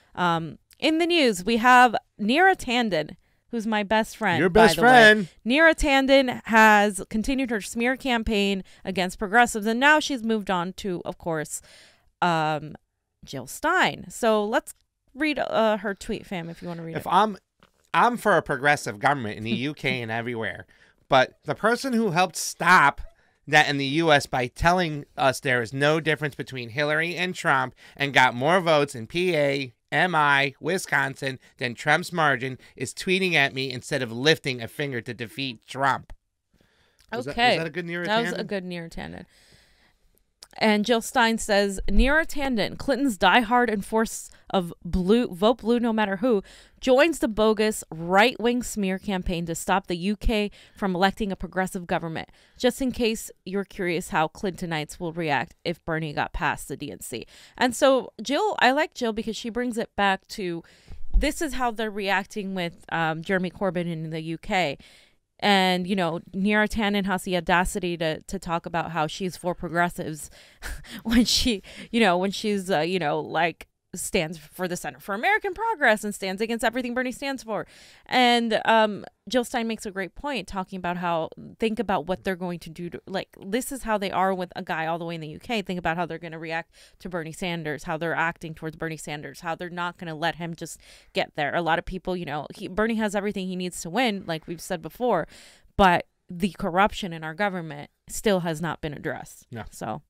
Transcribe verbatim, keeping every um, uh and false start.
Um, in the news, we have Neera Tanden, who's my best friend. Your best by the friend. Way. Neera Tanden has continued her smear campaign against progressives, and now she's moved on to, of course, um, Jill Stein. So let's read uh, her tweet, fam, if you want to read if it. If I'm, I'm for a progressive government in the U K and everywhere, but the person who helped stop that in the U S by telling us there is no difference between Hillary and Trump and got more votes in P A, M I, Wisconsin than Trump's margin is tweeting at me instead of lifting a finger to defeat Trump. Was okay. That, was that a good Neera Tanden? That was a good Neera Tanden. And Jill Stein says, Neera Tanden, Clinton's diehard enforce of blue, vote blue no matter who, joins the bogus right-wing smear campaign to stop the U K from electing a progressive government. Just in case you're curious how Clintonites will react if Bernie got past the D N C. And so Jill, I like Jill because she brings it back to this is how they're reacting with um, Jeremy Corbyn in the U K. And, you know, Neera Tanden has the audacity to, to talk about how she's for progressives when she, you know, when she's, uh, you know, like stands for the Center for American Progress and stands against everything Bernie stands for. And um, Jill Stein makes a great point talking about how, think about what they're going to do. To, like, this is how they are with a guy all the way in the U K. Think about how they're going to react to Bernie Sanders, how they're acting towards Bernie Sanders, how they're not going to let him just get there. A lot of people, you know, he, Bernie has everything he needs to win, like we've said before, but the corruption in our government still has not been addressed. No. So